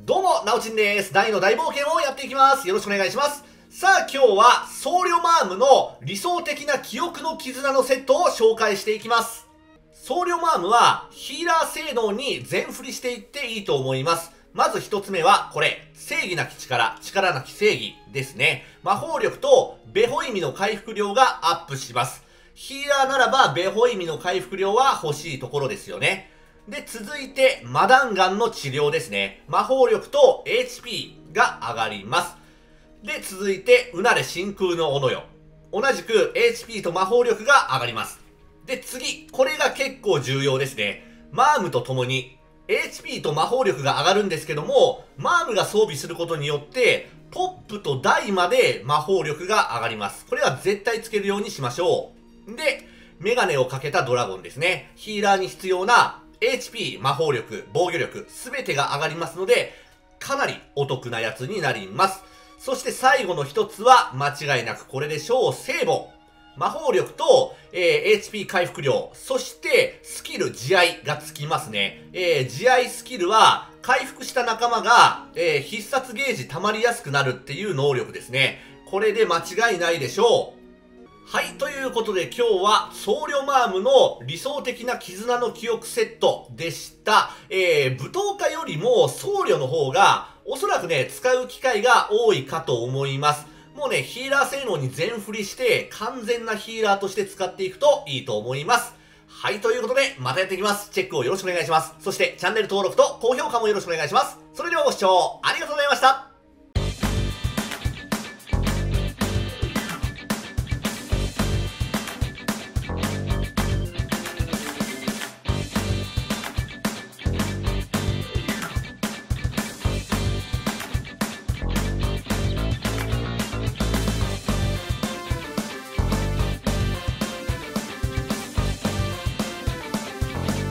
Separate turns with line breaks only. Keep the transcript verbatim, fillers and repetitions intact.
どうも、なおちんです。大の大冒険をやっていきます。よろしくお願いします。さあ、今日は、僧侶マームの理想的な記憶の絆のセットを紹介していきます。僧侶マームは、ヒーラー性能に全振りしていっていいと思います。まず一つ目は、これ、正義なき力、力なき正義ですね。魔法力と、ベホイミの回復量がアップします。ヒーラーならば、ベホイミの回復量は欲しいところですよね。で、続いて、マダンガンの治療ですね。魔法力と エイチピー が上がります。で、続いて、うなれ真空の斧よ。同じく エイチピー と魔法力が上がります。で、次、これが結構重要ですね。マームと共に、エイチピー と魔法力が上がるんですけども、マームが装備することによって、ポップとダイまで魔法力が上がります。これは絶対つけるようにしましょう。で、メガネをかけたドラゴンですね。ヒーラーに必要なエイチピー、魔法力、防御力、すべてが上がりますので、かなりお得なやつになります。そして最後の一つは、間違いなくこれでしょう。聖母。魔法力と、えー、エイチピー 回復量、そしてスキル、慈愛がつきますね。えー、慈愛スキルは、回復した仲間が、えー、必殺ゲージ溜まりやすくなるっていう能力ですね。これで間違いないでしょう。はい。ということで今日は僧侶マームの理想的な絆の記憶セットでした。えー、舞踏家よりも僧侶の方がおそらくね、使う機会が多いかと思います。もうね、ヒーラー性能に全振りして完全なヒーラーとして使っていくといいと思います。はい。ということでまたやっていきます。チェックをよろしくお願いします。そしてチャンネル登録と高評価もよろしくお願いします。それではご視聴ありがとうございました。